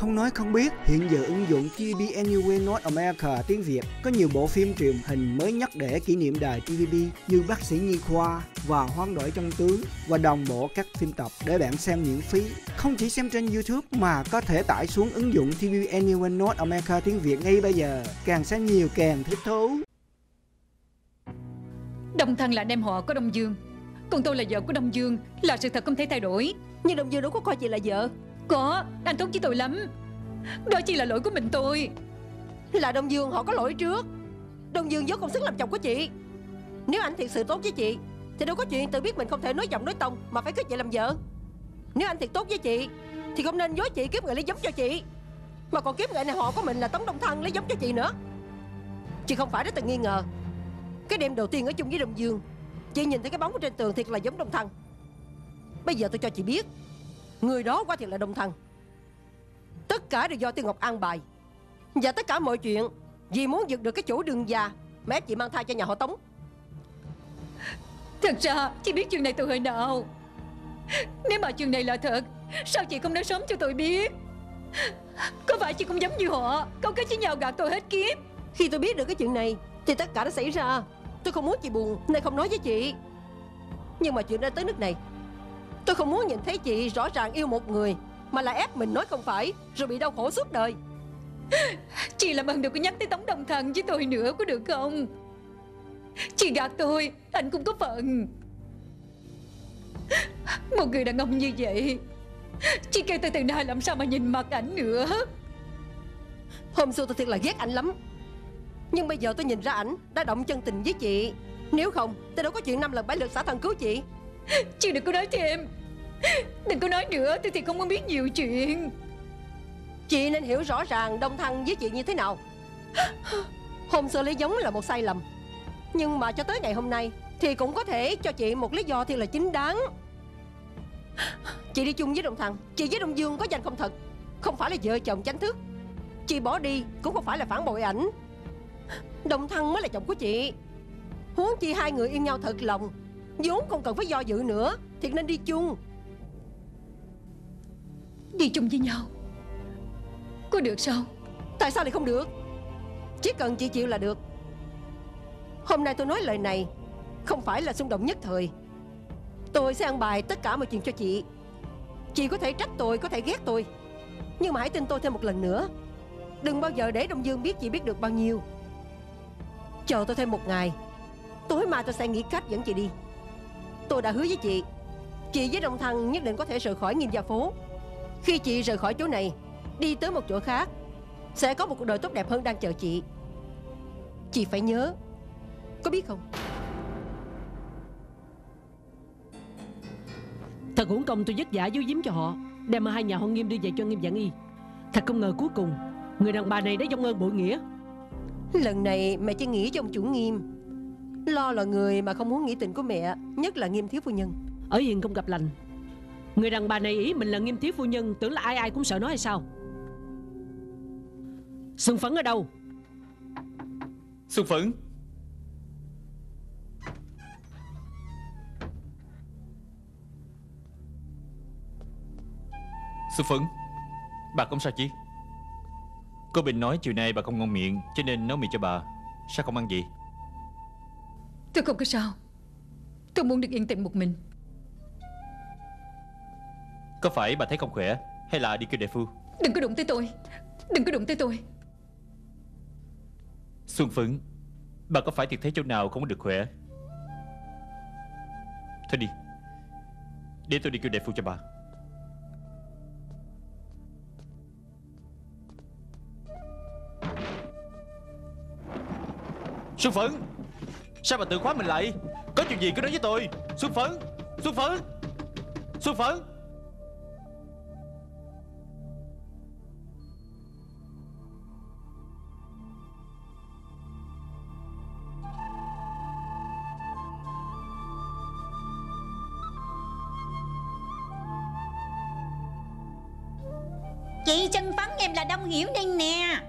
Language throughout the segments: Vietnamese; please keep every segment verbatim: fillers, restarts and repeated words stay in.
Không nói không biết, hiện giờ ứng dụng ti vi bi Anywhere North America tiếng Việt có nhiều bộ phim truyền hình mới nhất để kỷ niệm đài ti vi bi như Bác sĩ Nhi Khoa và Hoán đổi trong tướng, và đồng bộ các phim tập để bạn xem miễn phí. Không chỉ xem trên YouTube mà có thể tải xuống ứng dụng ti vi bi Anywhere North America tiếng Việt ngay bây giờ. Càng xem nhiều càng thích thú. Đông Thăng là anh em họ của Đông Dương, còn tôi là vợ của Đông Dương, là sự thật không thể thay đổi. Nhưng Đông Dương đâu có coi chị là vợ. Có, anh tốt với tôi lắm. Đó chỉ là lỗi của mình tôi. Là Đông Dương họ có lỗi trước. Đông Dương vốn không xứng làm chồng của chị. Nếu anh thiệt sự tốt với chị thì đâu có chuyện tự biết mình không thể nói giọng nói tông mà phải cưới chị làm vợ. Nếu anh thiệt tốt với chị thì không nên dối chị kiếp người lấy giống cho chị, mà còn kiếp người này họ của mình là Tống Đông Thăng lấy giống cho chị nữa. Chị không phải đã từng nghi ngờ cái đêm đầu tiên ở chung với Đông Dương, chị nhìn thấy cái bóng ở trên tường thiệt là giống Đông Thăng. Bây giờ tôi cho chị biết, người đó quả thiệt là Đông Thăng. Tất cả đều do Tiêu Ngọc an bài, và tất cả mọi chuyện vì muốn giật được cái chỗ đường già mà ép chị mang thai cho nhà họ Tống. Thật ra chị biết chuyện này từ hồi nào? Nếu mà chuyện này là thật, sao chị không nói sớm cho tôi biết? Có phải chị cũng giống như họ, câu kết với nhau gạt tôi hết kiếp? Khi tôi biết được cái chuyện này thì tất cả đã xảy ra. Tôi không muốn chị buồn nên không nói với chị. Nhưng mà chuyện đã tới nước này, tôi không muốn nhìn thấy chị rõ ràng yêu một người mà lại ép mình nói không phải, rồi bị đau khổ suốt đời. Chị làm ơn đừng có nhắc tới Tống Đông Thăng với tôi nữa, có được không? Chị gạt tôi, anh cũng có phận. Một người đàn ông như vậy, chị kêu tôi từ nay làm sao mà nhìn mặt ảnh nữa. Hôm xưa tôi thiệt là ghét ảnh lắm, nhưng bây giờ tôi nhìn ra ảnh đã động chân tình với chị. Nếu không tôi đâu có chuyện năm lần bảy lượt xả thân cứu chị. Chị đừng có nói thêm, đừng có nói nữa, tôi thì không muốn biết nhiều chuyện. Chị nên hiểu rõ ràng Đông Thăng với chị như thế nào. Hôm xưa lấy giống là một sai lầm, nhưng mà cho tới ngày hôm nay thì cũng có thể cho chị một lý do thì là chính đáng. Chị đi chung với Đông Thăng, chị với Đông Dương có danh không thật, không phải là vợ chồng chính thức. Chị bỏ đi cũng không phải là phản bội ảnh. Đông Thăng mới là chồng của chị. Huống chi hai người yêu nhau thật lòng, vốn không cần phải do dự nữa, thì nên đi chung. Đi chung với nhau có được sao? Tại sao lại không được? Chỉ cần chị chịu là được. Hôm nay tôi nói lời này không phải là xung động nhất thời. Tôi sẽ ăn bài tất cả mọi chuyện cho chị. Chị có thể trách tôi, có thể ghét tôi, nhưng mà hãy tin tôi thêm một lần nữa. Đừng bao giờ để Đông Dương biết chị biết được bao nhiêu. Chờ tôi thêm một ngày, tối mai tôi sẽ nghĩ cách dẫn chị đi. Tôi đã hứa với chị, chị với Đông Thăng nhất định có thể rời khỏi Nghiêm Gia Phố. Khi chị rời khỏi chỗ này, đi tới một chỗ khác, sẽ có một cuộc đời tốt đẹp hơn đang chờ chị. Chị phải nhớ, có biết không? Thật uổng công tôi vất vả giấu giếm cho họ, đem hai nhà họ Nghiêm đưa về cho Nghiêm Vạn Y. Thật không ngờ cuối cùng người đàn bà này đã vong ơn bội nghĩa. Lần này mẹ chỉ nghĩ cho ông chủ Nghiêm. Lo là người mà không muốn nghĩ tình của mẹ, nhất là Nghiêm thiếu phu nhân. Ở hiền không gặp lành. Người đàn bà này ý mình là Nghiêm thiếu phu nhân, tưởng là ai ai cũng sợ nói hay sao? Xuân Phấn ở đâu? Xuân Phấn. Xuân Phấn, bà không sao chứ? Cô Bình nói chiều nay bà không ngon miệng, cho nên nấu mì cho bà. Sao không ăn gì? Tôi không có sao. Tôi muốn được yên tĩnh một mình. Có phải bà thấy không khỏe, hay là đi kêu đại phu? Đừng có đụng tới tôi, đừng có đụng tới tôi. Xuân Phấn, bà có phải thiệt thấy chỗ nào không có được khỏe? Thôi đi, để tôi đi kêu đại phu cho bà. Xuân Phấn, sao bà tự khóa mình lại? Có chuyện gì cứ nói với tôi. Xuân Phấn, Xuân Phấn, Xuân Phấn. Chị Xuân Phấn, em là Đông Hiểu đây nè.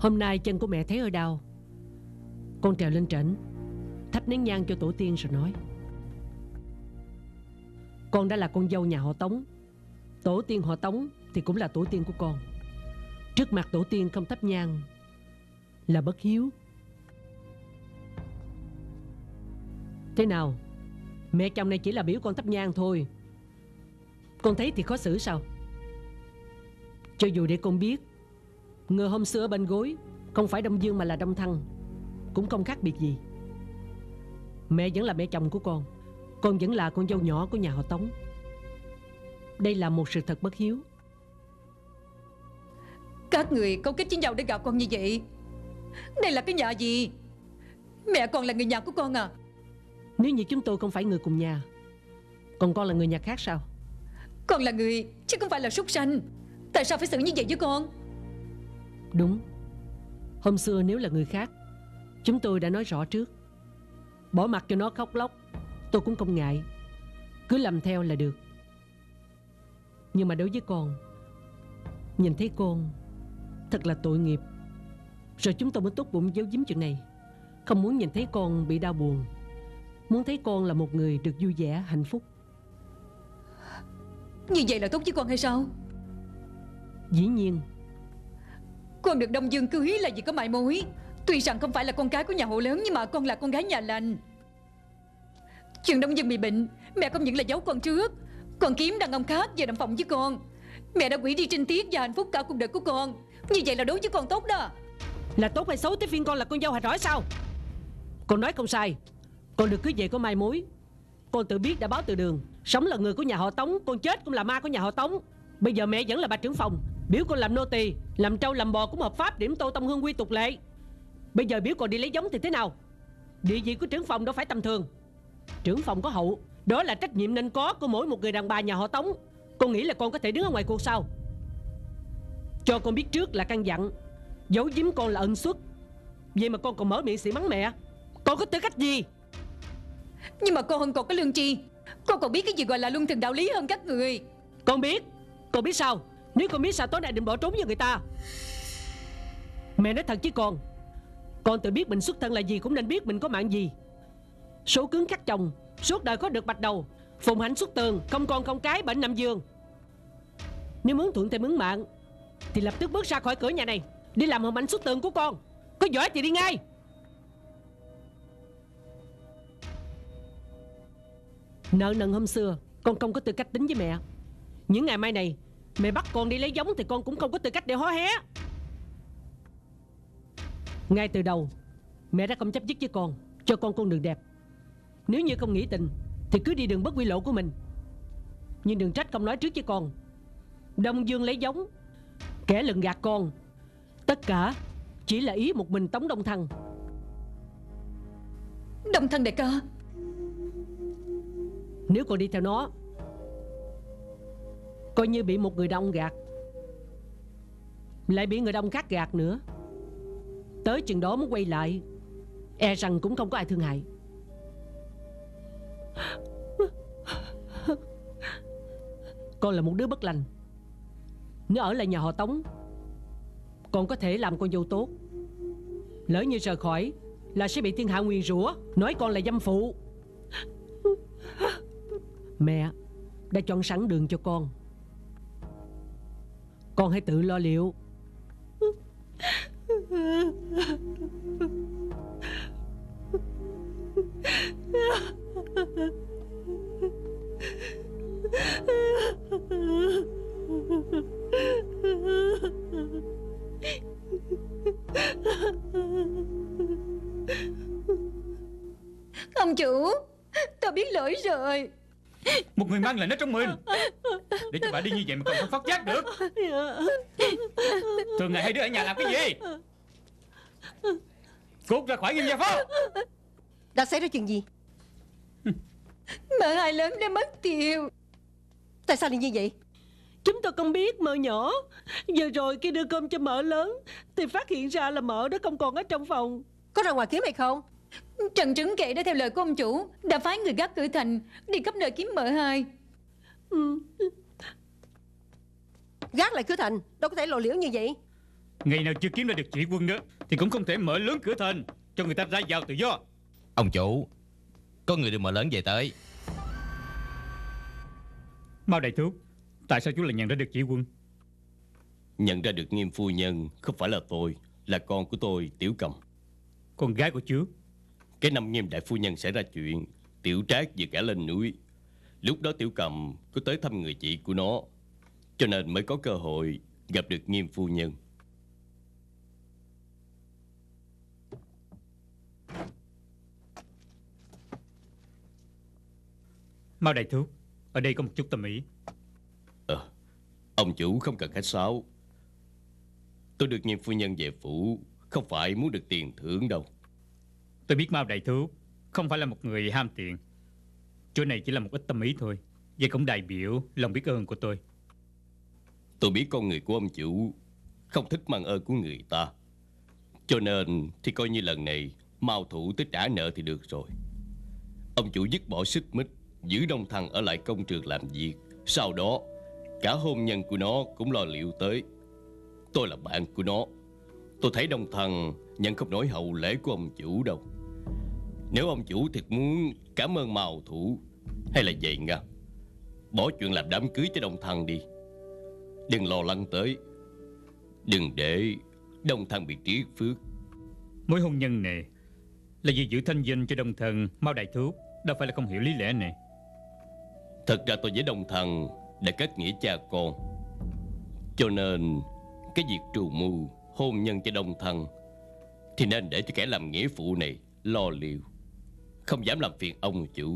Hôm nay chân của mẹ thấy hơi đau. Con trèo lên trển, thắp nén nhang cho tổ tiên rồi nói: con đã là con dâu nhà họ Tống. Tổ tiên họ Tống thì cũng là tổ tiên của con. Trước mặt tổ tiên không thắp nhang là bất hiếu. Thế nào, mẹ chồng này chỉ là biểu con thắp nhang thôi, con thấy thì khó xử sao? Cho dù để con biết, người hôm xưa ở bên gối không phải Đông Dương mà là Đông Thăng, cũng không khác biệt gì. Mẹ vẫn là mẹ chồng của con, con vẫn là con dâu nhỏ của nhà họ Tống. Đây là một sự thật bất hiếu. Các người câu kết với nhau để gạt con như vậy. Đây là cái nhà gì? Mẹ con là người nhà của con à? Nếu như chúng tôi không phải người cùng nhà, còn con là người nhà khác sao? Con là người chứ không phải là súc sanh. Tại sao phải xử như vậy với con? Đúng. Hôm xưa nếu là người khác, chúng tôi đã nói rõ trước. Bỏ mặc cho nó khóc lóc, tôi cũng không ngại, cứ làm theo là được. Nhưng mà đối với con, nhìn thấy con thật là tội nghiệp. Rồi chúng tôi mới tốt bụng giấu giếm chuyện này. Không muốn nhìn thấy con bị đau buồn, muốn thấy con là một người được vui vẻ, hạnh phúc. Như vậy là tốt với con hay sao? Dĩ nhiên. Con được Đông Dương cưới là vì có mại mối. Tuy rằng không phải là con cái của nhà hộ lớn, nhưng mà con là con gái nhà lành. Chuyện Đông Dương bị bệnh, mẹ không những là giấu con trước, còn kiếm đàn ông khác về đàm phòng với con. Mẹ đã hủy đi trinh tiết và hạnh phúc cả cuộc đời của con. Như vậy là đối với con tốt đó. Là tốt hay xấu tới phiên con là con dâu hạch hỏi sao? Con nói không sai. Con được cưới về có mai mối. Con tự biết đã báo từ đường. Sống là người của nhà họ Tống, con chết cũng là ma của nhà họ Tống. Bây giờ mẹ vẫn là bà trưởng phòng, biểu con làm nô tỳ, làm trâu làm bò cũng hợp pháp, điểm tô tông hương quy tục lệ. Bây giờ biểu con đi lấy giống thì thế nào? Địa vị của trưởng phòng đâu phải tầm thường. Trưởng phòng có hậu, đó là trách nhiệm nên có của mỗi một người đàn bà nhà họ Tống. Con nghĩ là con có thể đứng ở ngoài cuộc sao? Cho con biết trước là căn dặn, giấu giếm con là ân xuất. Vậy mà con còn mở miệng xỉ mắng mẹ. Con có tư cách gì? Nhưng mà con còn có lương tri. Con còn biết cái gì gọi là luân thường đạo lý hơn các người. Con biết. Con biết sao? Nếu con biết sao tối nay định bỏ trốn với người ta. Mẹ nói thật với con, con tự biết mình xuất thân là gì, cũng nên biết mình có mạng gì. Số cứng khắc chồng, suốt đời có được bạch đầu, phùng hạnh xuất tường, không con không cái, bệnh nằm giường. Nếu muốn thuận thêm ứng mạng thì lập tức bước ra khỏi cửa nhà này, đi làm hồng hạnh xuất tường của con. Có giỏi thì đi ngay. Nợ nần hôm xưa con không có tư cách tính với mẹ. Những ngày mai này mẹ bắt con đi lấy giống thì con cũng không có tư cách để hó hé. Ngay từ đầu mẹ đã không chấp dứt với con, cho con con đường đẹp. Nếu như không nghĩ tình thì cứ đi đường bất quy lộ của mình. Nhưng đừng trách không nói trước với con. Đông Dương lấy giống, kẻ lừng gạt con, tất cả chỉ là ý một mình Tống Đông Thăng. Đông Thăng đại ca, nếu con đi theo nó, coi như bị một người đàn ông gạt, lại bị người đàn ông khác gạt nữa. Tới chừng đó muốn quay lại, e rằng cũng không có ai thương hại. Con là một đứa bất lành. Nếu ở lại nhà họ Tống, con có thể làm con dâu tốt. Lỡ như rời khỏi là sẽ bị thiên hạ nguyền rủa, nói con là dâm phụ. Mẹ đã chọn sẵn đường cho con, con hãy tự lo liệu. ông chủ, tôi biết lỗi rồi. Một người mang lệnh ở trong mình, để cho bà đi như vậy mà còn không phát giác được. Thường ngày hai đứa ở nhà làm cái gì? Cút ra khỏi Nghiêm Gia Phó. Đã xảy ra chuyện gì? Mợ hai lớn đã mất tiêu. Tại sao lại như vậy? Chúng tôi không biết mợ nhỏ. Giờ rồi khi đưa cơm cho mợ lớn thì phát hiện ra là mợ đó không còn ở trong phòng. Có ra ngoài kiếm hay không? Trần Trứng Kệ đã theo lời của ông chủ, đã phái người gác cửa thành đi khắp nơi kiếm mợ hai. Ừ. Gác lại cửa thành, đâu có thể lộ liễu như vậy. Ngày nào chưa kiếm ra được chị Quân đó thì cũng không thể mở lớn cửa thành cho người ta ra vào tự do. Ông chủ, có người đưa mở lớn về tới. Mao đại thúc, tại sao chú lại nhận ra được chị Quân? Nhận ra được Nghiêm phu nhân không phải là tôi, là con của tôi, Tiểu Cầm. Con gái của chú? Cái năm Nghiêm đại phu nhân xảy ra chuyện, Tiểu Trác vừa gả lên núi. Lúc đó Tiểu Cầm có tới thăm người chị của nó, cho nên mới có cơ hội gặp được Nghiêm phu nhân. Mao đại thúc, ở đây có một chút tâm ý. Ờ, ông chủ không cần khách sáo. Tôi được Nghiêm phu nhân về phủ không phải muốn được tiền thưởng đâu. Tôi biết Mao đại thúc không phải là một người ham tiền. Chỗ này chỉ là một ít tâm ý thôi, vậy cũng đại biểu lòng biết ơn của tôi. Tôi biết con người của ông chủ không thích mang ơn của người ta, cho nên thì coi như lần này Mao thủ tới trả nợ thì được rồi. Ông chủ dứt bỏ xích mích, giữ Đông Thăng ở lại công trường làm việc. Sau đó cả hôn nhân của nó cũng lo liệu tới. Tôi là bạn của nó, tôi thấy Đông Thăng nhận không nổi hậu lễ của ông chủ đâu. Nếu ông chủ thiệt muốn cảm ơn Mao thủ, hay là vậy nha, bỏ chuyện làm đám cưới cho Đông Thăng đi. Đừng lo lắng tới, đừng để Đông Thăng bị triết phước. Mối hôn nhân này là vì giữ thanh danh cho Đông Thần. Mao đại thúc đâu phải là không hiểu lý lẽ này. Thật ra tôi với Đông Thần đã kết nghĩa cha con, cho nên cái việc trù mưu hôn nhân cho Đông Thần thì nên để cho kẻ làm nghĩa phụ này lo liệu, không dám làm phiền ông chủ.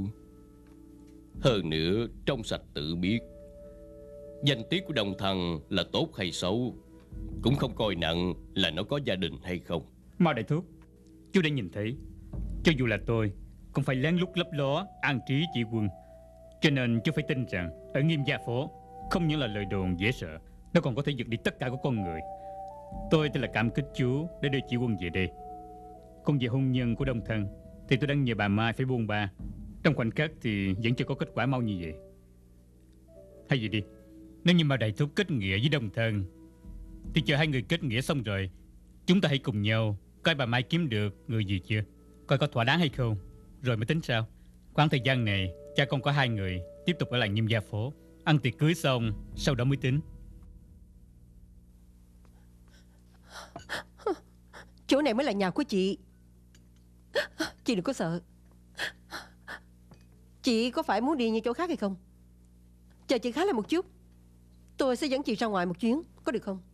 Hơn nữa trong sạch tự biết, danh tiếng của Đông Thần là tốt hay xấu cũng không coi nặng là nó có gia đình hay không. Mao đại thúc, chú đã nhìn thấy, cho dù là tôi cũng phải lén lút lấp ló an trí chị Quân. Cho nên chú phải tin rằng ở Nghiêm gia phố không những là lời đồn dễ sợ, nó còn có thể giật đi tất cả của con người. Tôi thì là cảm kích chú để đưa chị Quân về đây. Còn về hôn nhân của Đông Thần thì tôi đang nhờ bà Mai phải buông ba. Trong khoảnh khắc thì vẫn chưa có kết quả mau như vậy. Hay vậy đi, nếu như mà đại thúc kết nghĩa với Đông Thần thì chờ hai người kết nghĩa xong rồi, chúng ta hãy cùng nhau coi bà Mai kiếm được người gì chưa, coi có thỏa đáng hay không, rồi mới tính sao. Khoảng thời gian này cha con có hai người tiếp tục ở lại Nghiêm gia phố, ăn tiệc cưới xong sau đó mới tính. Chỗ này mới là nhà của chị. Chị đừng có sợ. Chị có phải muốn đi như chỗ khác hay không? Chờ chị khá lại một chút, tôi sẽ dẫn chị ra ngoài một chuyến, có được không?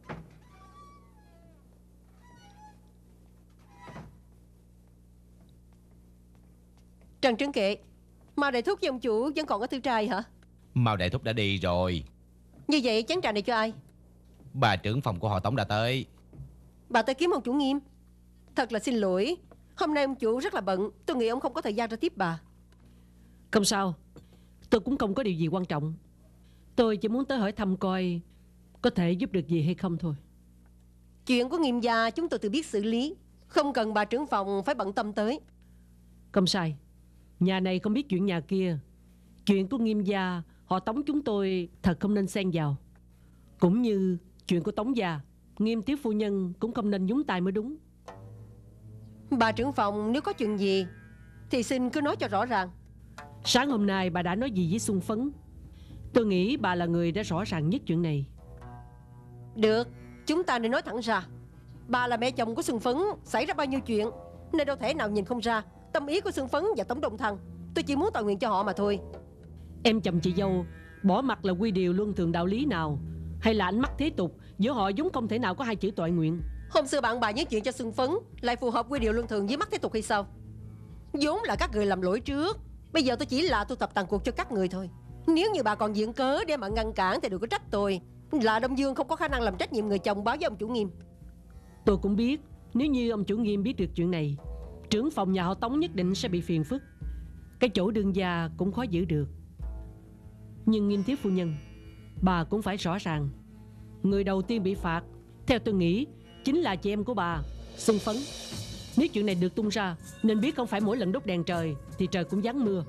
Trần Trấn Kệ, Mao đại thúc với ông chủ vẫn còn ở tư trai hả? Mao đại thúc đã đi rồi. Như vậy chén trà này cho ai? Bà trưởng phòng của họ Tống đã tới. Bà tới kiếm ông chủ Nghiêm. Thật là xin lỗi, hôm nay ông chủ rất là bận, tôi nghĩ ông không có thời gian ra tiếp bà. Không sao, tôi cũng không có điều gì quan trọng. Tôi chỉ muốn tới hỏi thăm coi có thể giúp được gì hay không thôi. Chuyện của Nghiêm gia chúng tôi tự biết xử lý, không cần bà trưởng phòng phải bận tâm tới. Không sai, nhà này không biết chuyện nhà kia. Chuyện của Nghiêm gia, họ Tống chúng tôi thật không nên xen vào. Cũng như chuyện của Tống gia, Nghiêm tiểu phu nhân cũng không nên nhúng tay mới đúng. Bà trưởng phòng nếu có chuyện gì thì xin cứ nói cho rõ ràng. Sáng hôm nay bà đã nói gì với Xuân Phấn? Tôi nghĩ bà là người đã rõ ràng nhất chuyện này. Được, chúng ta nên nói thẳng ra. Bà là mẹ chồng của Xuân Phấn, xảy ra bao nhiêu chuyện nên đâu thể nào nhìn không ra tâm ý của Xuân Phấn và Tống Đông Thăng. Tôi chỉ muốn tội nguyện cho họ mà thôi. Em chồng chị dâu bỏ mặt là quy điều luân thường đạo lý nào, hay là ánh mắt thế tục, giữa họ vốn không thể nào có hai chữ tội nguyện. Hôm xưa bạn bà những chuyện cho Xuân Phấn lại phù hợp quy điều luân thường với mắt thế tục hay sao? Vốn là các người làm lỗi trước, bây giờ tôi chỉ là thu thập tàn cuộc cho các người thôi. Nếu như bà còn diện cớ để mà ngăn cản thì đừng có trách tôi. Là Đông Dương không có khả năng làm trách nhiệm người chồng báo với ông chủ Nghiêm. Tôi cũng biết nếu như ông chủ Nghiêm biết được chuyện này, trưởng phòng nhà họ Tống nhất định sẽ bị phiền phức. Cái chỗ đương gia cũng khó giữ được. Nhưng Nghiêm thiếu phu nhân, bà cũng phải rõ ràng, người đầu tiên bị phạt theo tôi nghĩ chính là chị em của bà, Xuân Phấn. Nếu chuyện này được tung ra, nên biết không phải mỗi lần đốt đèn trời thì trời cũng giáng mưa.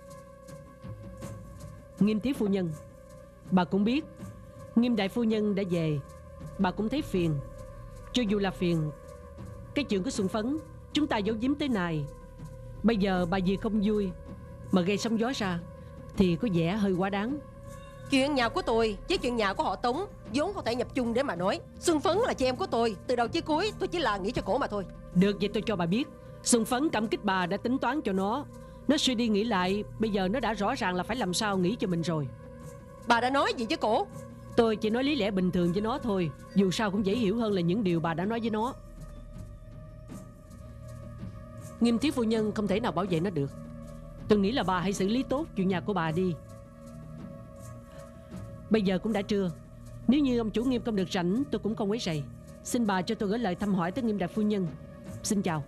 Nghiêm thiếu phu nhân, bà cũng biết Nghiêm đại phu nhân đã về, bà cũng thấy phiền. Cho dù là phiền cái chuyện của Xuân Phấn chúng ta giấu giếm tới này, bây giờ bà dì không vui mà gây sóng gió ra thì có vẻ hơi quá đáng. Chuyện nhà của tôi với chuyện nhà của họ Tống vốn không thể nhập chung để mà nói. Xuân Phấn là chị em của tôi, từ đầu chí cuối tôi chỉ là nghĩ cho cổ mà thôi. Được, vậy tôi cho bà biết, Xuân Phấn cảm kích bà đã tính toán cho nó. Nó suy đi nghĩ lại, bây giờ nó đã rõ ràng là phải làm sao nghĩ cho mình rồi. Bà đã nói gì với cổ? Tôi chỉ nói lý lẽ bình thường với nó thôi, dù sao cũng dễ hiểu hơn là những điều bà đã nói với nó. Nghiêm thiếu phu nhân không thể nào bảo vệ nó được. Tôi nghĩ là bà hãy xử lý tốt chuyện nhà của bà đi. Bây giờ cũng đã trưa, nếu như ông chủ Nghiêm không được rảnh, tôi cũng không quấy rầy. Xin bà cho tôi gửi lời thăm hỏi tới Nghiêm đại phu nhân. Xin chào.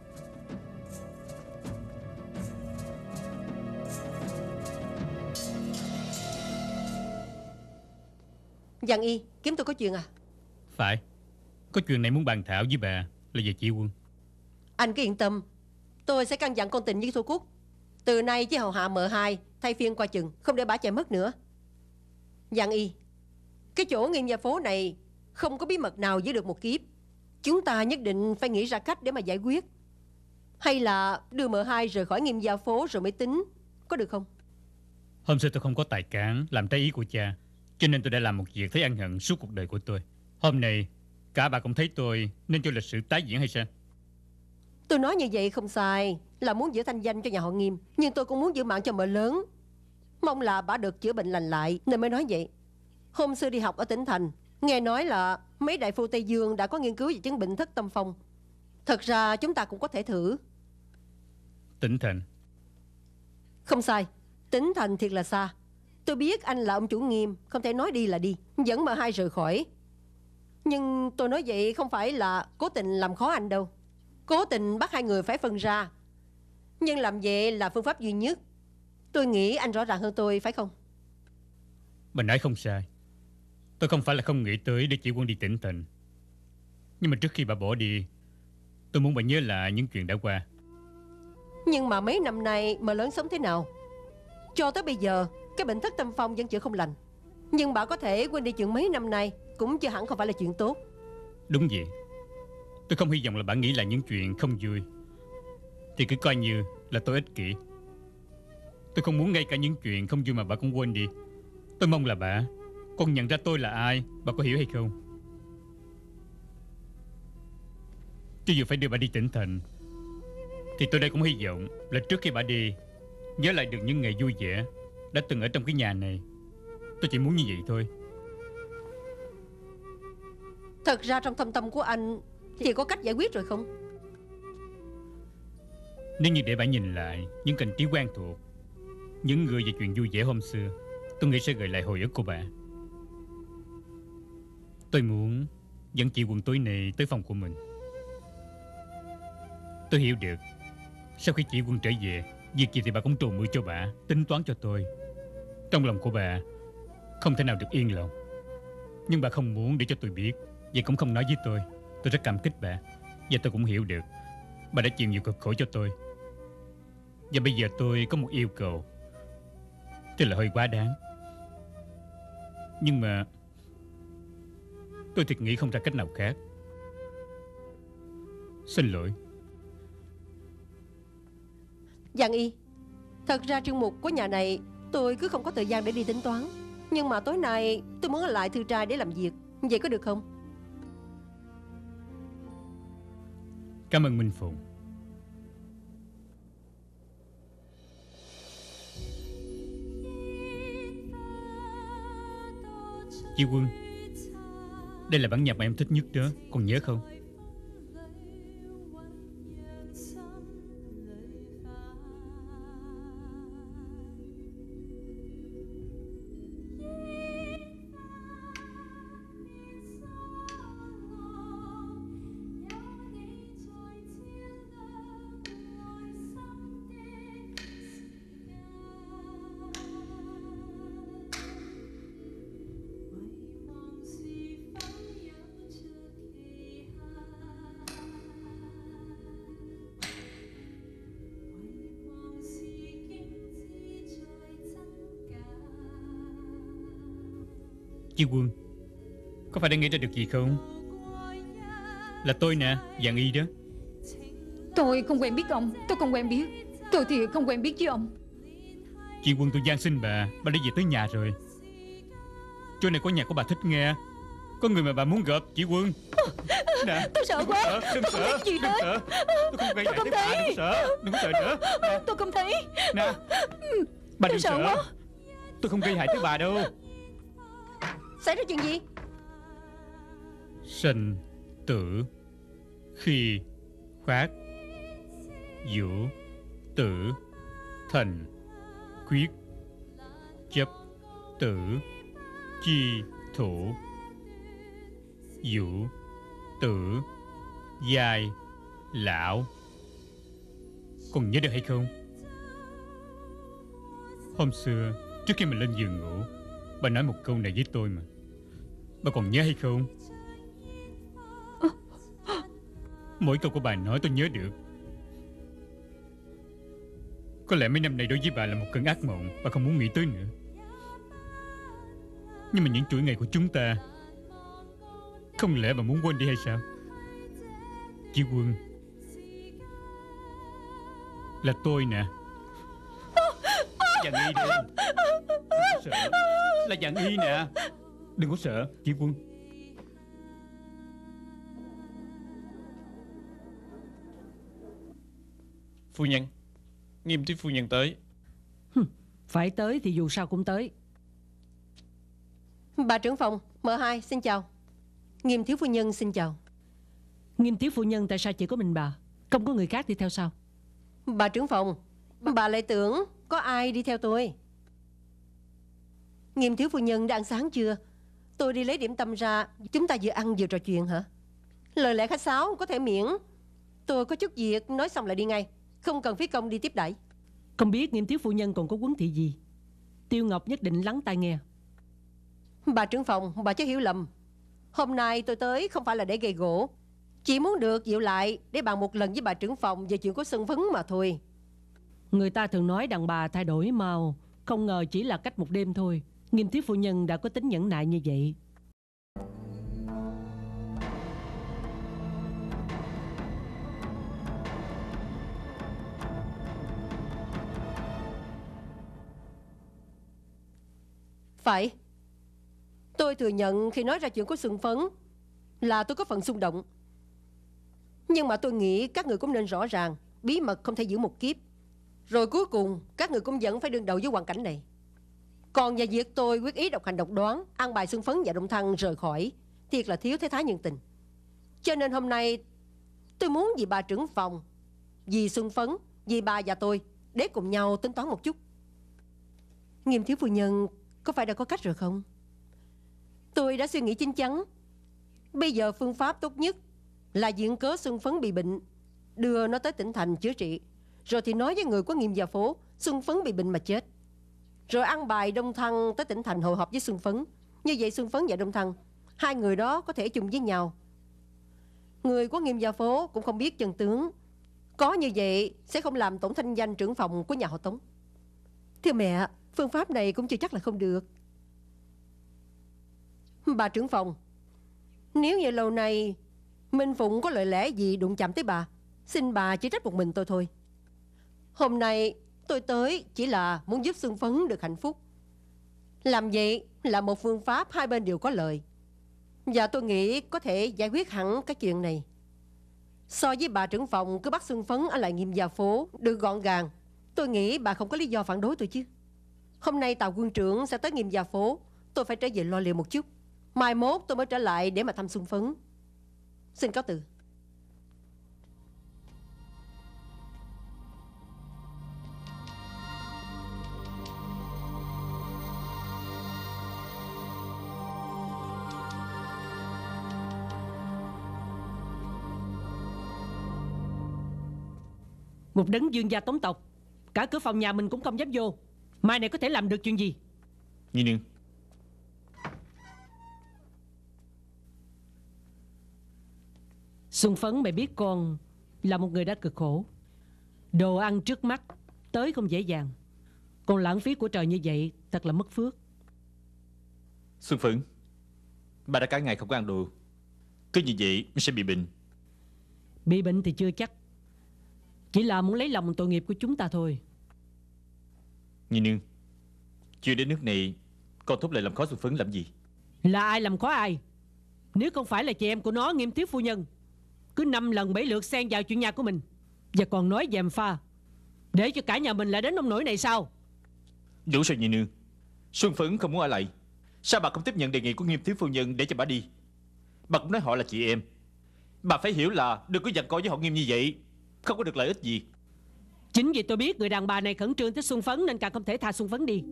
Giang Y, kiếm tôi có chuyện à? Phải. Có chuyện này muốn bàn thảo với bà, là về chị Quân. Anh cứ yên tâm, tôi sẽ căn dặn con Tình với Thu Cúc. Từ nay với hầu hạ mợ hai thay phiên qua chừng, không để bà chạy mất nữa. Giang Y, cái chỗ Nghiêm gia phố này không có bí mật nào giữ được một kiếp. Chúng ta nhất định phải nghĩ ra cách để mà giải quyết. Hay là đưa mợ hai rời khỏi Nghiêm gia phố rồi mới tính, có được không? Hôm xưa tôi không có tài cán làm trái ý của cha, cho nên tôi đã làm một việc thấy ân hận suốt cuộc đời của tôi. Hôm nay cả bà cũng thấy tôi nên cho lịch sử tái diễn hay sao? Tôi nói như vậy không sai, là muốn giữ thanh danh cho nhà họ Nghiêm, nhưng tôi cũng muốn giữ mạng cho mợ lớn. Mong là bà được chữa bệnh lành lại nên mới nói vậy. Hôm xưa đi học ở tỉnh thành, nghe nói là mấy đại phu Tây Dương đã có nghiên cứu về chứng bệnh thất tâm phong. Thật ra chúng ta cũng có thể thử. Tỉnh thành? Không sai, tỉnh thành thiệt là xa. Tôi biết anh là ông chủ Nghiêm, không thể nói đi là đi, dẫn mợ hai rời khỏi. Nhưng tôi nói vậy không phải là cố tình làm khó anh đâu. Cố tình bắt hai người phải phân ra. Nhưng làm vậy là phương pháp duy nhất. Tôi nghĩ anh rõ ràng hơn tôi, phải không? Bà nói không sai. Tôi không phải là không nghĩ tới để chị Quân đi tỉnh thành. Nhưng mà trước khi bà bỏ đi, tôi muốn bà nhớ lại những chuyện đã qua. Nhưng mà mấy năm nay mợ lớn sống thế nào? Cho tới bây giờ cái bệnh thất tâm phong vẫn chữa không lành. Nhưng bà có thể quên đi chuyện mấy năm nay cũng chưa hẳn không phải là chuyện tốt. Đúng vậy. Tôi không hy vọng là bà nghĩ lại những chuyện không vui. Thì cứ coi như là tôi ích kỷ. Tôi không muốn ngay cả những chuyện không vui mà bà cũng quên đi. Tôi mong là bà còn nhận ra tôi là ai. Bà có hiểu hay không? Cho dù phải đưa bà đi tỉnh thành, thì tôi đây cũng hy vọng là trước khi bà đi, nhớ lại được những ngày vui vẻ đã từng ở trong cái nhà này. Tôi chỉ muốn như vậy thôi. Thật ra trong thâm tâm của anh thì có cách giải quyết rồi không? Nếu như để bà nhìn lại những cảnh trí quen thuộc, những người về chuyện vui vẻ hôm xưa, tôi nghĩ sẽ gợi lại hồi ức của bà. Tôi muốn dẫn chị Quân tối nay tới phòng của mình. Tôi hiểu được sau khi chị Quân trở về, việc gì thì bà cũng trù mưu cho bà, tính toán cho tôi. Trong lòng của bà không thể nào được yên lòng. Nhưng bà không muốn để cho tôi biết, vậy cũng không nói với tôi. Tôi rất cảm kích bà. Và tôi cũng hiểu được bà đã chịu nhiều cực khổ cho tôi. Và bây giờ tôi có một yêu cầu, tức là hơi quá đáng. Nhưng mà tôi thiệt nghĩ không ra cách nào khác. Xin lỗi. Giang Y, thật ra chương mục của nhà này tôi cứ không có thời gian để đi tính toán. Nhưng mà tối nay tôi muốn ở lại thư trai để làm việc. Vậy có được không? Cảm ơn Minh Phụng. Chị Quân, đây là bản nhạc mà em thích nhất đó, còn nhớ không? Chị Quân, có phải đã nghĩ ra được gì không? Là tôi nè, Giang Y đó. Tôi không quen biết ông. Tôi không quen biết. Tôi thì không quen biết với ông. Chị Quân, tôi van xin bà. Bà đã về tới nhà rồi. Chỗ này có nhạc của bà thích nghe. Có người mà bà muốn gặp, chị Quân. Nè, Tôi sợ quá. sợ, đừng Tôi sợ, không biết gì đừng hết. sợ. Tôi không gây Tôi hại không tới bà, thấy. đừng sợ. Đừng có sợ nữa. Nè, Tôi không thấy. nè. Bà Tôi đừng sợ sợ. quá. Tôi không gây hại tới bà đâu. Xảy ra chuyện gì? Sinh tử khi khoát vũ tử thành quyết chấp tử chi thủ vũ tử giai lão. Còn nhớ được hay không? Hôm xưa trước khi mình lên giường ngủ, bà nói một câu này với tôi mà. Bà còn nhớ hay không? Mỗi câu của bà nói tôi nhớ được. Có lẽ mấy năm nay đối với bà là một cơn ác mộng, bà không muốn nghĩ tới nữa. Nhưng mà những chuỗi ngày của chúng ta, không lẽ bà muốn quên đi hay sao? Chị Quân, là tôi nè. Giang Y đi. Đừng có sợ. Là Giang Y nè. Đừng có sợ, chị Quân. Phu nhân, Nghiêm thiếu phu nhân tới. Phải tới thì dù sao cũng tới. Bà trưởng phòng M hai xin chào. Nghiêm thiếu phu nhân xin chào. Nghiêm thiếu phu nhân, tại sao chỉ có mình bà, không có người khác đi theo sao? Bà trưởng phòng, bà lại tưởng có ai đi theo tôi. Nghiêm thiếu phu nhân đã ăn sáng chưa? Tôi đi lấy điểm tâm ra. Chúng ta vừa ăn vừa trò chuyện hả? Lời lẽ khách sáo có thể miễn. Tôi có chút việc nói xong lại đi ngay, không cần phí công đi tiếp đãi. Không biết Nghiêm thiếu phu nhân còn có huấn thị gì? Tiêu Ngọc nhất định lắng tai nghe. Bà trưởng phòng, bà chớ hiểu lầm. Hôm nay tôi tới không phải là để gây gỗ, chỉ muốn được dịu lại để bàn một lần với bà trưởng phòng về chuyện của Xuân Phấn mà thôi. Người ta thường nói đàn bà thay đổi màu, không ngờ chỉ là cách một đêm thôi. Nghiêm thiếu phu nhân đã có tính nhẫn nại như vậy. Phải. Tôi thừa nhận khi nói ra chuyện của Xuân Phấn là tôi có phần xung động. Nhưng mà tôi nghĩ các người cũng nên rõ ràng bí mật không thể giữ một kiếp. Rồi cuối cùng các người cũng vẫn phải đương đầu với hoàn cảnh này. Còn về việc tôi quyết ý độc hành độc đoán, an bài Xuân Phấn và Đông Thăng rời khỏi, thiệt là thiếu thế thái nhân tình. Cho nên hôm nay tôi muốn vì bà trưởng phòng, vì Xuân Phấn, vì bà và tôi để cùng nhau tính toán một chút. Nghiêm thiếu phu nhân có phải đã có cách rồi không? Tôi đã suy nghĩ chín chắn. Bây giờ phương pháp tốt nhất là viện cớ Xuân Phấn bị bệnh, đưa nó tới tỉnh thành chữa trị, rồi thì nói với người của Nghiêm gia phố Xuân Phấn bị bệnh mà chết, rồi ăn bài Đông Thăng tới tỉnh thành hội họp với Xuân Phấn. Như vậy Xuân Phấn và Đông Thăng, hai người đó có thể chung với nhau. Người của Nghiêm gia phố cũng không biết chân tướng. Có như vậy sẽ không làm tổn thanh danh trưởng phòng của nhà họ Tống. Thưa mẹ, phương pháp này cũng chưa chắc là không được. Bà trưởng phòng, nếu như lâu nay Minh Phụng có lời lẽ gì đụng chạm tới bà, xin bà chỉ trách một mình tôi thôi. Hôm nay tôi tới chỉ là muốn giúp Xuân Phấn được hạnh phúc. Làm vậy là một phương pháp hai bên đều có lợi, và tôi nghĩ có thể giải quyết hẳn cái chuyện này. So với bà trưởng phòng cứ bắt Xuân Phấn ở lại Nghiêm gia phố được gọn gàng, tôi nghĩ bà không có lý do phản đối tôi chứ. Hôm nay Tào quân trưởng sẽ tới Nghiêm gia phố, tôi phải trở về lo liệu một chút. Mai mốt tôi mới trở lại để mà thăm Xuân Phấn. Xin cáo từ. Một đấng dương gia Tống tộc, cả cửa phòng nhà mình cũng không dám vô. Mai này có thể làm được chuyện gì? Nhi nương. Xuân Phấn, mày biết con là một người đã cực khổ. Đồ ăn trước mắt tới không dễ dàng, còn lãng phí của trời như vậy thật là mất phước. Xuân Phấn, bà đã cả ngày không có ăn đồ, cứ như vậy sẽ bị bệnh. Bị bệnh thì chưa chắc, chỉ là muốn lấy lòng tội nghiệp của chúng ta thôi. Nhi nương, chưa đến nước này con thúc lại làm khó Xuân Phấn làm gì? Là ai làm khó ai? Nếu không phải là chị em của nó, Nghiêm thiếu phu nhân, cứ năm lần bảy lượt xen vào chuyện nhà của mình, và còn nói gièm pha, để cho cả nhà mình lại đến nông nỗi này sao? Đủ rồi Nhi nương. Xuân Phấn không muốn ở lại, sao bà không tiếp nhận đề nghị của Nghiêm thiếu phu nhân để cho bà đi? Bà cũng nói họ là chị em. Bà phải hiểu là đừng có giằng co với họ Nghiêm như vậy, không có được lợi ích gì. Chính vì tôi biết người đàn bà này khẩn trương tới Xuân Phấn, nên càng không thể tha Xuân Phấn đi.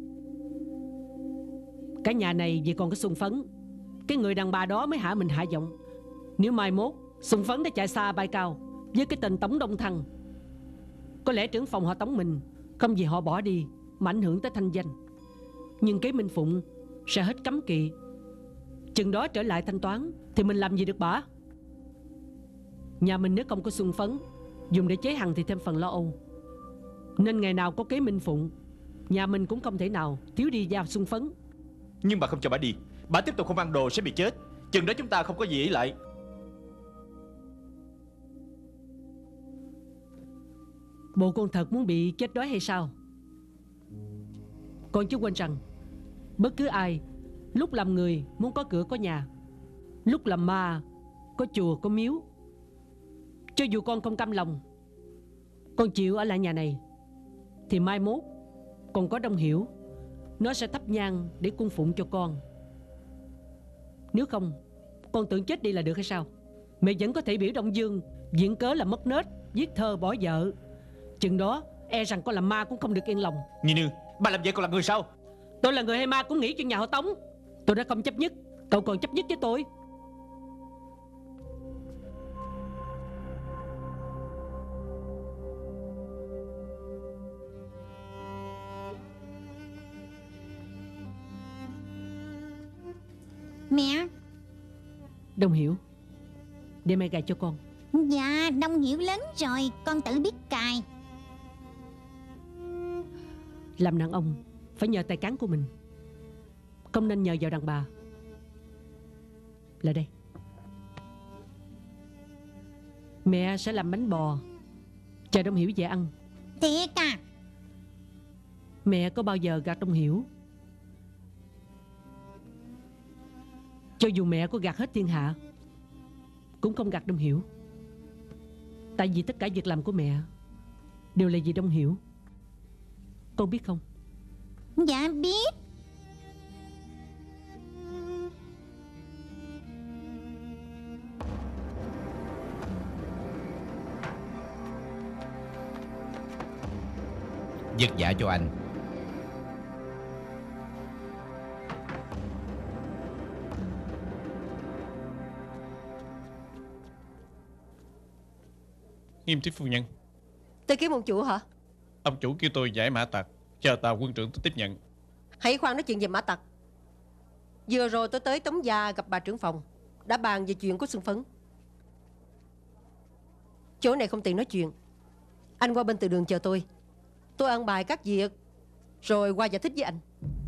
Cả nhà này vì còn có Xuân Phấn, cái người đàn bà đó mới hạ mình hạ giọng. Nếu mai mốt Xuân Phấn đã chạy xa bay cao với cái tên Tống Đông Thăng, có lẽ trưởng phòng họ Tống mình không vì họ bỏ đi mà ảnh hưởng tới thanh danh. Nhưng kế Minh Phụng sẽ hết cấm kỵ, chừng đó trở lại thanh toán thì mình làm gì được bả. Nhà mình nếu không có Xuân Phấn dùng để chế Hằng thì thêm phần lo âu, nên ngày nào có kế Minh Phụng, nhà mình cũng không thể nào thiếu đi giao Xuân Phấn. Nhưng bà không cho bà đi, bà tiếp tục không ăn đồ sẽ bị chết. Chừng đó chúng ta không có gì ý lại. Bộ con thật muốn bị chết đói hay sao? Con chứ quên rằng bất cứ ai lúc làm người muốn có cửa có nhà, lúc làm ma có chùa có miếu. Cho dù con không cam lòng, con chịu ở lại nhà này, thì mai mốt còn có Đông Hiểu, nó sẽ thắp nhang để cung phụng cho con. Nếu không, con tưởng chết đi là được hay sao? Mẹ vẫn có thể biểu Đông Dương diễn cớ là mất nết, viết thơ bỏ vợ. Chừng đó e rằng con làm ma cũng không được yên lòng. Nhi nương, bà làm vậy còn là người sao? Tôi là người hay ma cũng nghĩ chuyện nhà họ Tống. Tôi đã không chấp nhất, cậu còn chấp nhất với tôi? Mẹ. Đông Hiểu, để mẹ gài cho con. Dạ, Đông Hiểu lớn rồi, con tự biết cài. Làm đàn ông phải nhờ tài cán của mình, không nên nhờ vào đàn bà. Lại đây, mẹ sẽ làm bánh bò chờ Đông Hiểu về ăn. Thiệt à? Mẹ có bao giờ gạt Đông Hiểu. Cho dù mẹ có gạt hết thiên hạ cũng không gạt Đông Hiểu. Tại vì tất cả việc làm của mẹ đều là vì Đông Hiểu. Con biết không? Dạ biết. Vất vả cho anh. Nghiêm thiếu phu nhân, Tới kiếm ông chủ hả? ông chủ kêu tôi giải mã tặc, chờ tàu quân trưởng tôi tiếp nhận. Hãy khoan nói chuyện về mã tặc. Vừa rồi tôi tới Tống Gia gặp bà trưởng phòng, đã bàn về chuyện của Xuân Phấn. Chỗ này không tiện nói chuyện, anh qua bên từ đường chờ tôi. Tôi ăn bài các việc rồi qua giải thích với anh.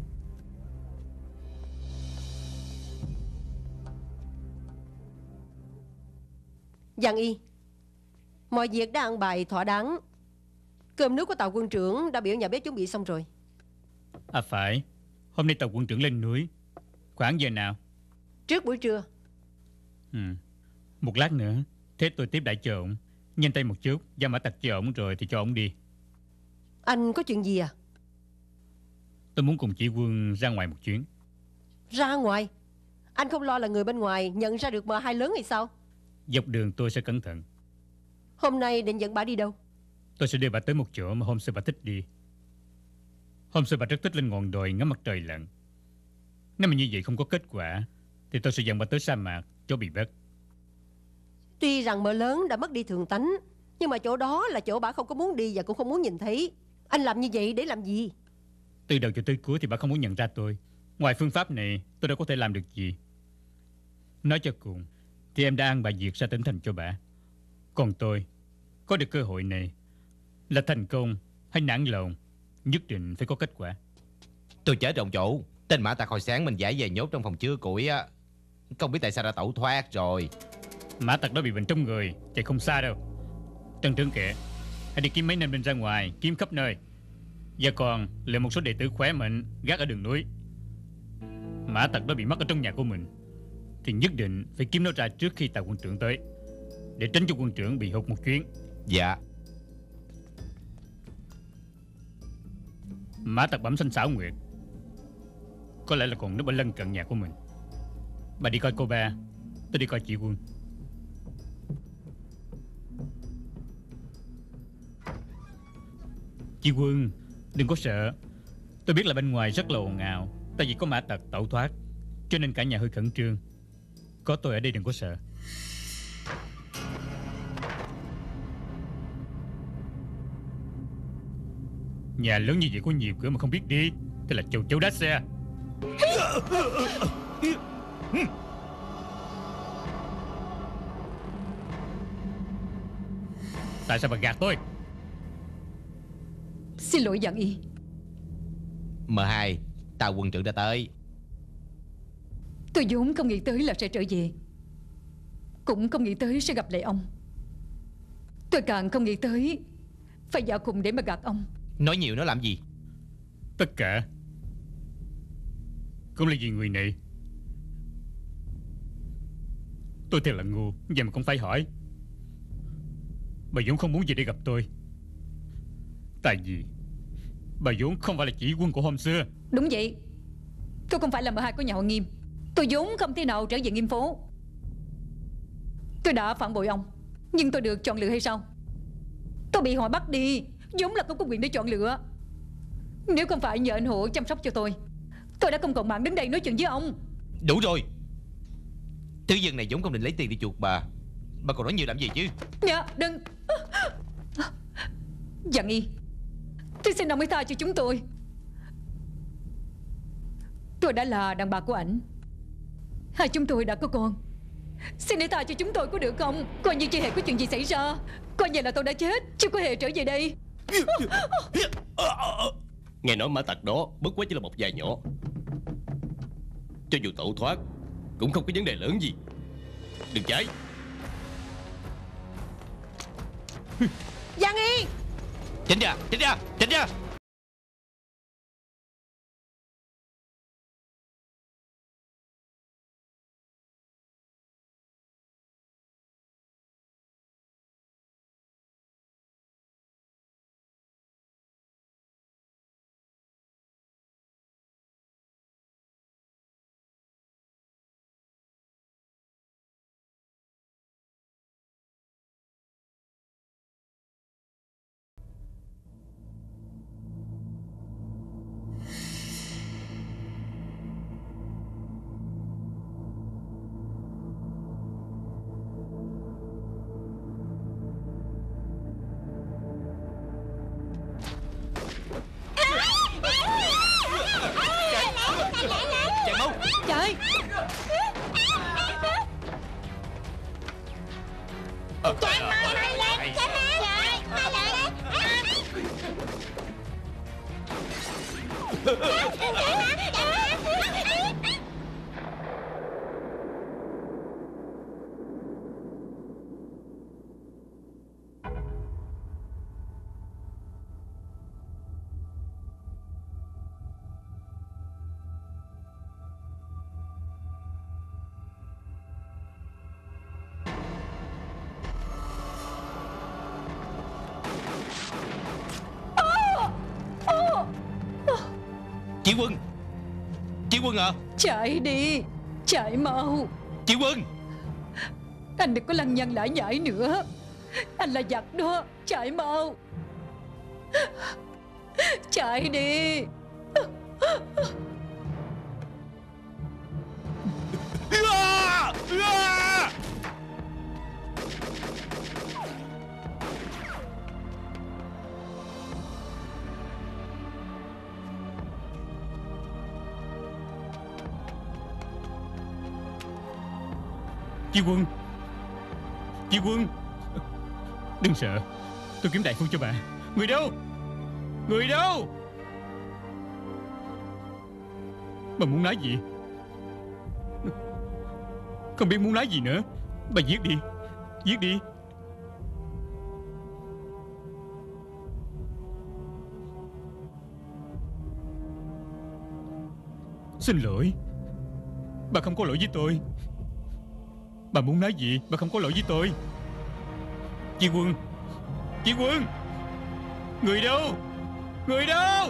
Giang Y, mọi việc đã ăn bài thỏa đáng. Cơm nước của tàu quân trưởng đã biểu nhà bếp chuẩn bị xong rồi. À phải, hôm nay tàu quân trưởng lên núi. Khoảng giờ nào? Trước buổi trưa. Ừ. Một lát nữa, thế tôi tiếp đãi cho ổng. Nhanh tay một chút, giao mã tặc cho ổng rồi thì cho ổng đi. Anh có chuyện gì à? Tôi muốn cùng chỉ quân ra ngoài một chuyến. Ra ngoài? Anh không lo là người bên ngoài nhận ra được mờ hai lớn hay sao? Dọc đường tôi sẽ cẩn thận. Hôm nay định dẫn bà đi đâu? Tôi sẽ đưa bà tới một chỗ mà hôm xưa bà thích đi. Hôm xưa bà rất thích lên ngọn đồi ngắm mặt trời lặn. Nếu mà như vậy không có kết quả thì tôi sẽ dẫn bà tới sa mạc, chỗ bị bắt. Tuy rằng mợ lớn đã mất đi thường tánh, nhưng mà chỗ đó là chỗ bà không có muốn đi và cũng không muốn nhìn thấy. Anh làm như vậy để làm gì? Từ đầu cho tới cuối thì bà không muốn nhận ra tôi. Ngoài phương pháp này tôi đâu có thể làm được gì. Nói cho cùng thì em đã ăn bài việc ra tỉnh thành cho bà. Còn tôi có được cơ hội này là thành công hay nản lòng, nhất định phải có kết quả. Tôi chết ông chủ. Tên mã tặc hồi sáng mình giải về nhốt trong phòng chứa củi á, không biết tại sao đã tẩu thoát rồi. Mã tặc đó bị bệnh trong người, chạy không xa đâu. Trần trưởng kệ, hãy đi kiếm mấy nam binh ra ngoài, kiếm khắp nơi. Và còn lựa một số đệ tử khỏe mạnh gác ở đường núi. Mã tặc đó bị mất ở trong nhà của mình thì nhất định phải kiếm nó ra trước khi Tào quân trưởng tới, để tránh cho quân trưởng bị hụt một chuyến. Dạ. Mã tặc bẩm xanh xảo nguyệt có lẽ là còn núp ở lân cận nhà của mình. Bà đi coi cô ba, tôi đi coi chị Quân. Chị Quân, đừng có sợ. Tôi biết là bên ngoài rất là ồn ào, tại vì có mã tặc tẩu thoát, cho nên cả nhà hơi khẩn trương. Có tôi ở đây đừng có sợ. Nhà lớn như vậy có nhiều cửa mà không biết đi, thế là châu chấu đá xe. Tại sao bà gạt tôi? Xin lỗi Giang Y. M hai, Tào quân trưởng đã tới. Tôi vốn không nghĩ tới là sẽ trở về, cũng không nghĩ tới sẽ gặp lại ông. Tôi càng không nghĩ tới phải dạo cùng để mà gạt ông. Nói nhiều nó làm gì? Tất cả cũng là vì người này. Tôi thật là ngu, vậy mà cũng phải hỏi. Bà vốn không muốn về đây gặp tôi, tại vì bà vốn không phải là chỉ quân của hôm xưa. Đúng vậy, tôi không phải là M hai của nhà họ Nghiêm. Tôi vốn không thể nào trở về Nghiêm phố. Tôi đã phản bội ông, nhưng tôi được chọn lựa hay sao? Tôi bị họ bắt đi, vốn là không có quyền để chọn lựa. Nếu không phải nhờ anh Hộ chăm sóc cho tôi, tôi đã không còn mạng đến đây nói chuyện với ông. Đủ rồi. Thứ dân này vốn không định lấy tiền đi chuộc bà. Bà còn nói nhiều làm gì chứ? Dạ đừng. Giang Y, tôi xin ông hãy tha cho chúng tôi. Tôi đã là đàn bà của ảnh, hai chúng tôi đã có con. Xin hãy tha cho chúng tôi có được không? Coi như chưa hề có chuyện gì xảy ra, coi như là tôi đã chết, chứ có hề trở về đây. Nghe nói mã tặc đó bất quá chỉ là một vài nhỏ, cho dù tẩu thoát cũng không có vấn đề lớn gì. Đừng chạy. Giang Y, Tránh ra, tránh ra, tránh ra. Chạy mau. Chạy. Chạy mau mau lên, chạy mau. Chạy, mau lại đây. Chị Quân, chị Quân à. Chạy đi, chạy mau. Chị Quân, anh đừng có lăng nhăng lải nhải nữa. Anh là giặc đó, chạy mau. Chạy đi. Chị Quân, chị Quân, đừng sợ, tôi kiếm đại phu cho bà. Người đâu? Người đâu? Bà muốn nói gì? Không biết muốn nói gì nữa. Bà giết đi, giết đi. Xin lỗi. Bà không có lỗi với tôi. Bà muốn nói gì? Bà không có lỗi với tôi. Chị Quân, chị Quân, người đâu? Người đâu?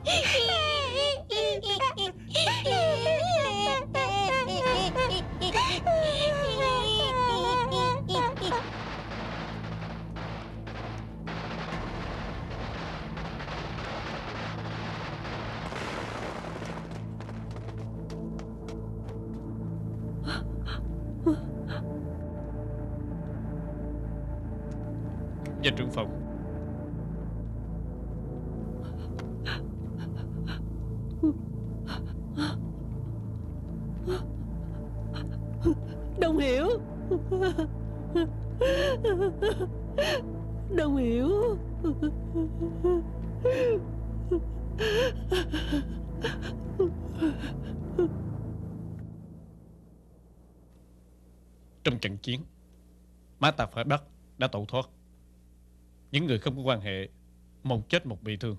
Danh trưởng phòng. Đồng Hiểu. Đồng Hiểu. Trong trận chiến, má ta phải bắt đã tẩu thoát. Những người không có quan hệ, một chết một bị thương.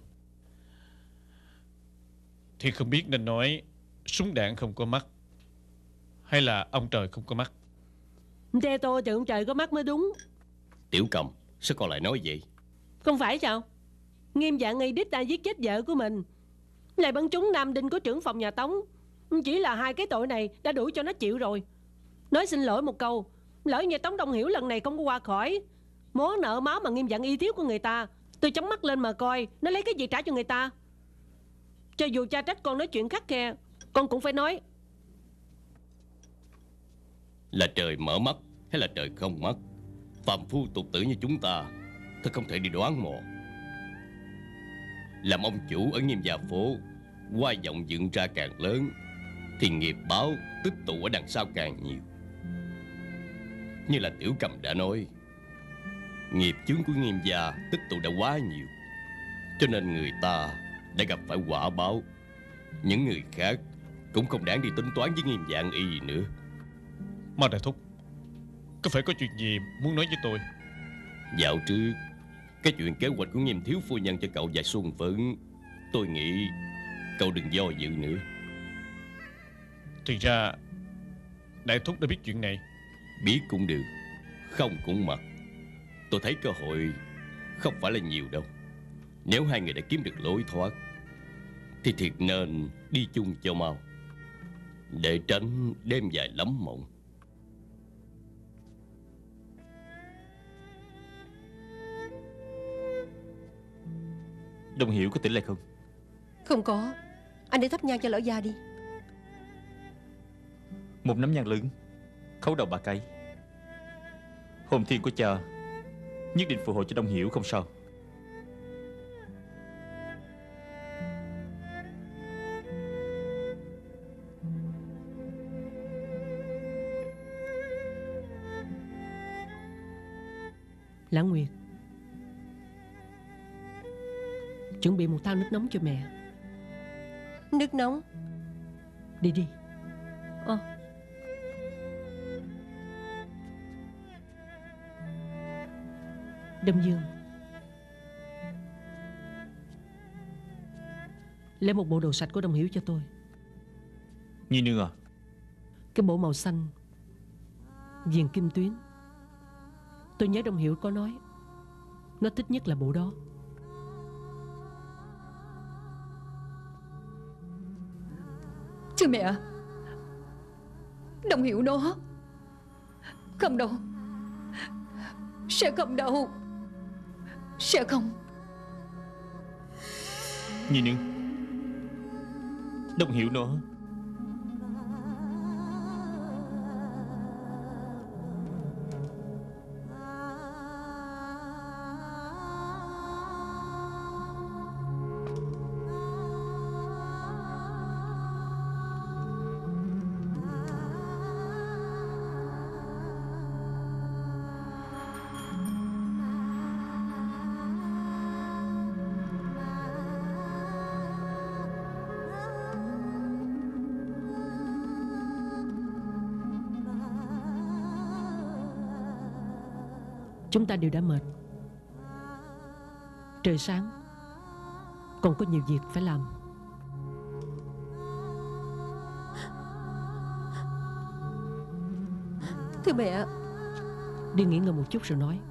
Thì không biết nên nói súng đạn không có mắt, hay là ông trời không có mắt. Theo tôi thì ông trời có mắt mới đúng. Tiểu Cầm, sao con lại nói vậy? Không phải sao? Nghiêm Dạng Nghi đích ta giết chết vợ của mình, lại bắn trúng Nam Đinh của trưởng phòng nhà Tống. Chỉ là hai cái tội này đã đủ cho nó chịu rồi. Nói xin lỗi một câu, lỡ như Tống Đông Hiểu lần này không có qua khỏi, món nợ máu mà Nghiêm Dạng Y thiếu của người ta, tôi chống mắt lên mà coi nó lấy cái gì trả cho người ta. Cho dù cha trách con nói chuyện khắc khe, con cũng phải nói. Là trời mở mắt hay là trời không mắt, phàm phu tục tử như chúng ta thật không thể đi đoán mò. Làm ông chủ ở Nghiêm Gia Phố, qua vọng dựng ra càng lớn, thì nghiệp báo tích tụ ở đằng sau càng nhiều. Như là Tiểu Cầm đã nói, nghiệp chướng của Nghiêm gia tích tụ đã quá nhiều, cho nên người ta đã gặp phải quả báo. Những người khác cũng không đáng đi tính toán với Nghiêm Dạng Y nữa. Má đại thúc, có phải có chuyện gì muốn nói với tôi? Dạo trước, cái chuyện kế hoạch của Nghiêm thiếu phu nhân cho cậu và Xuân Phấn, tôi nghĩ cậu đừng do dự nữa. Thì ra đại thúc đã biết chuyện này. Biết cũng được, không cũng mặc. Tôi thấy cơ hội không phải là nhiều đâu. Nếu hai người đã kiếm được lối thoát thì thiệt nên đi chung cho mau, để tránh đêm dài lắm mộng. Đồng Hiểu có tỉnh lại không? Không có. Anh đi thắp nhang cho lão gia đi. Một nắm nhang lớn, khấu đầu ba cái. Hồn thiên của cha nhất định phù hộ cho Đồng Hiểu không sao. Lãng Nguyệt, chuẩn bị một thau nước nóng cho mẹ. Nước nóng? Đi đi. Ờ. Đông Dương, lấy một bộ đồ sạch của Đồng Hiểu cho tôi. Nhi nương à? Cái bộ màu xanh viền kim tuyến. Tôi nhớ Đồng Hiểu có nói nó thích nhất là bộ đó. Chứ mẹ, Đồng Hiểu nó không đâu. Sẽ không đâu. Sẽ không. Nhi nương, Đồng Hiểu nó Chúng ta đều đã mệt. Trời sáng, còn có nhiều việc phải làm. Thưa mẹ. Đi nghỉ ngơi một chút rồi nói.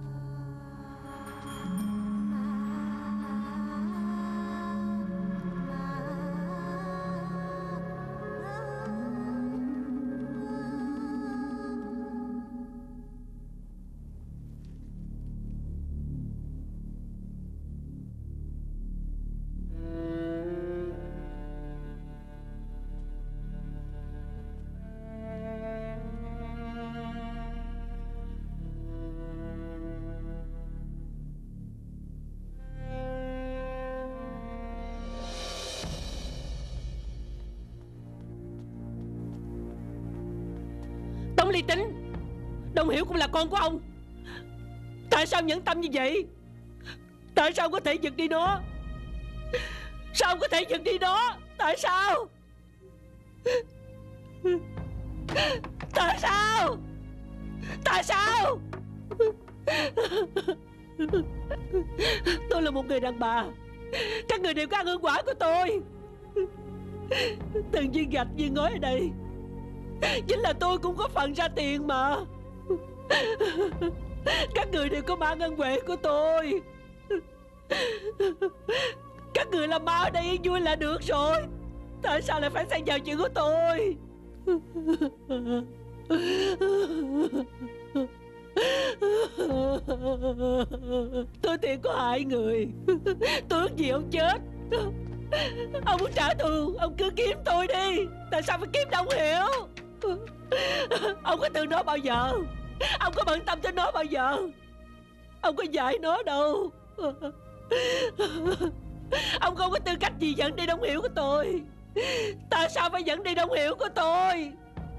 Tống Ly Tính, Đồng Hiểu cũng là con của ông. Tại sao nhẫn tâm như vậy? Tại sao có thể giật đi nó? Sao có thể giật đi nó? Tại sao? Tại sao? Tại sao? Tôi là một người đàn bà. Các người đều có ăn hương quả của tôi. Từng viên gạch viên ngói ở đây chính là tôi cũng có phần ra tiền mà. Các người đều có mang ân huệ của tôi. Các người làm ma ở đây yên vui là được rồi. Tại sao lại phải xen vào chuyện của tôi? Tôi thiệt có hại người. Tôi ước gì ông chết. Ông muốn trả thù, ông cứ kiếm tôi đi. Tại sao phải kiếm Đồng Hiểu? Ông có thương nó bao giờ? Ông có bận tâm tới nó bao giờ? Ông có dạy nó đâu. Ông không có tư cách gì dẫn đi Đồng Hiểu của tôi. Tại sao phải dẫn đi Đồng Hiểu của tôi?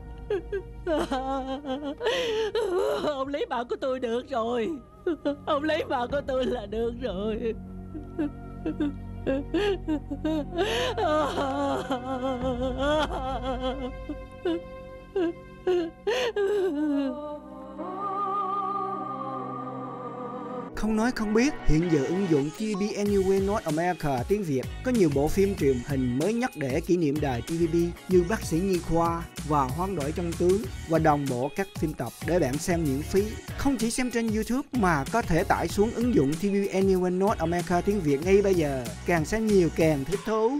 Ông lấy mạng của tôi được rồi. Ông lấy mạng của tôi là được rồi. Không nói không biết, hiện giờ ứng dụng ti vi bê Anywhere North America tiếng Việt có nhiều bộ phim truyền hình mới nhất để kỷ niệm đài ti vi bê như Bác sĩ Nhi Khoa và Hoán đổi trong tướng và đồng bộ các phim tập để bạn xem miễn phí. Không chỉ xem trên YouTube mà có thể tải xuống ứng dụng ti vi bê Anywhere North America tiếng Việt ngay bây giờ. Càng xem nhiều càng thích thú.